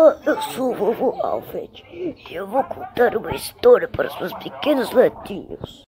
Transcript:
Olá, eu sou o vovô Alfred e eu vou contar uma história para os meus pequenos netinhos.